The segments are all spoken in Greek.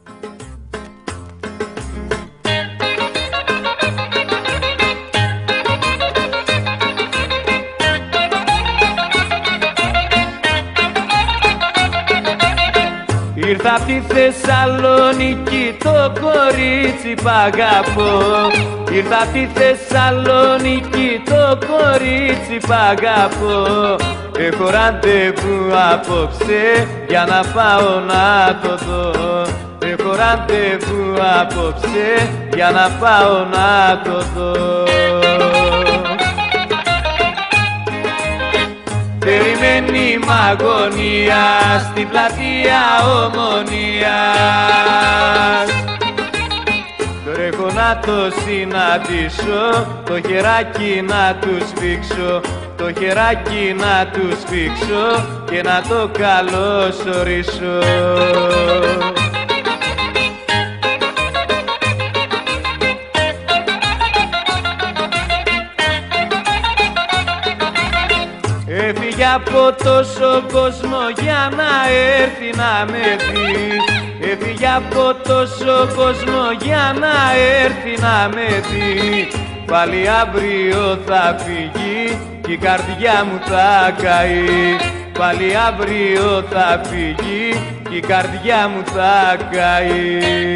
Ήρθα απ' τη Θεσσαλονίκη το κορίτσι π' αγαπώ. Ήρθα απ' τη Θεσσαλονίκη το κορίτσι π' αγαπώ. Έχω ραντεβού απόψε για να πάω να το δω. Έχω ραντεβού απόψε για να πάω να το δω. Περιμένει μ' αγωνία στην πλατεία Ομονίας. Τρέχω να το συναντήσω, το χεράκι να του σφίξω, το χεράκι να του σφίξω και να το καλωσορίσω. Έφυγε από τόσο κόσμο για να έρθει να με δει. Έφυγε από τόσο κόσμο για να έρθει να με δει. Πάλι αύριο θα φύγει κι η καρδιά μου θα καεί. Πάλι αύριο θα φύγει κι η καρδιά μου θα καεί.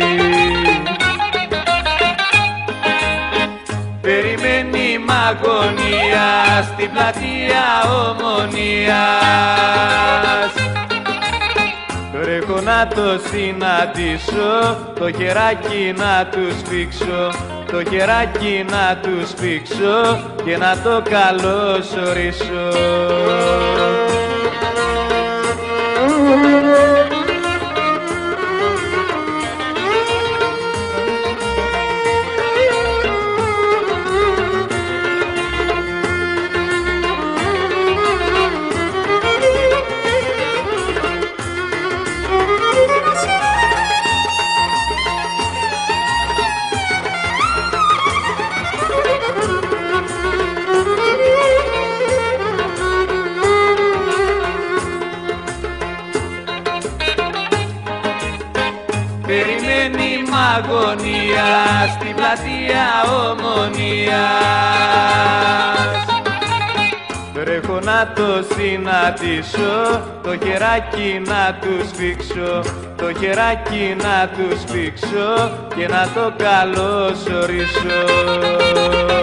Περιμένει μ' αγωνία στην πλατεία Ομονίας. Τρέχω να το συναντήσω, το χεράκι να του σφίξω, το χεράκι να του σφίξω και να το καλωσορίσω. Περιμένει μ' αγωνία στην πλατεία Ομονίας. Τρέχω να το συναντήσω, το χεράκι να του σφίξω, το χεράκι να του σφίξω και να το καλωσορίσω.